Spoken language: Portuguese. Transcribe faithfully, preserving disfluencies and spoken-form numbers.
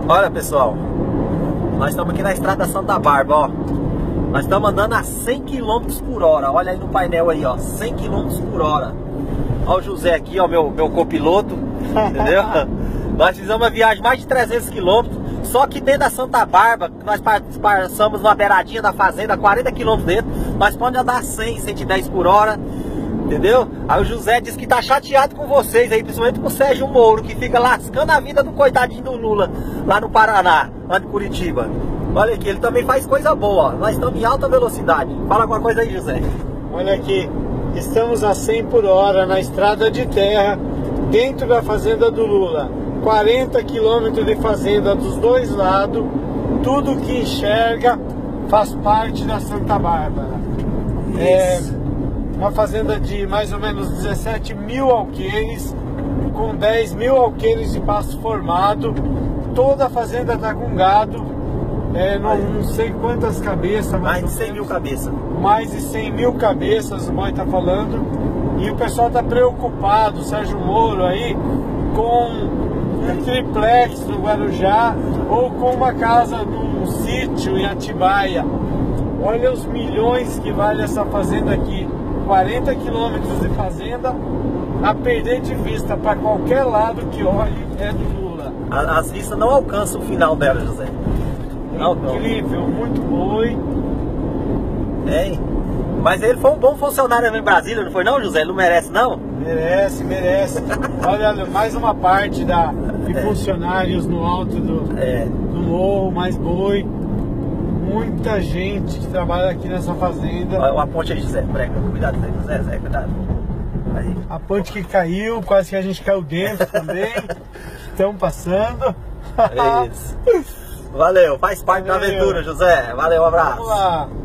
Olha, pessoal, nós estamos aqui na estrada Santa Bárbara, ó. Nós estamos andando a cem quilômetros por hora. Olha aí no painel aí, ó, cem quilômetros por hora. Olha o José aqui, ó, meu, meu copiloto, entendeu? Nós fizemos uma viagem mais de trezentos quilômetros. Só que dentro da Santa Bárbara, nós passamos numa beiradinha da fazenda, quarenta quilômetros dentro. Nós podemos andar cem, cento e dez por hora, entendeu? Aí o José disse que tá chateado com vocês aí, principalmente com o Sérgio Moro, que fica lascando a vida do coitadinho do Lula, lá no Paraná, lá de Curitiba. Olha aqui, ele também faz coisa boa, ó. Nós estamos em alta velocidade. Fala alguma coisa aí, José. Olha aqui, estamos a cem por hora na estrada de terra, dentro da fazenda do Lula. quarenta quilômetros de fazenda dos dois lados. Tudo que enxerga faz parte da Santa Bárbara. É uma fazenda de mais ou menos dezessete mil alqueires, com dez mil alqueires de pasto formado. Toda a fazenda está com gado. É, não, não sei quantas cabeças, mais de cem mil cabeças. Mais de cem mil cabeças, o Boi está falando. E o pessoal está preocupado, o Sérgio Moro aí, com um triplex no Guarujá ou com uma casa num sítio em Atibaia. Olha os milhões que vale essa fazenda aqui. quarenta quilômetros de fazenda, a perder de vista para qualquer lado que olhe é do Lula. As vistas não alcançam o final dela, José. Não, incrível, não. Muito boi. É, mas ele foi um bom funcionário em Brasília, não foi não, José? Ele não merece não? Merece, merece. Olha, mais uma parte da, de é. funcionários no alto do, é. do morro, mais boi. Muita gente que trabalha aqui nessa fazenda. Olha a ponte aí, José, prega, cuidado, José, José, cuidado. Aí. A ponte que caiu, quase que a gente caiu dentro também. Estão passando. É isso. Valeu, faz parte Valeu. da aventura, José. Valeu, um abraço. Vamos lá.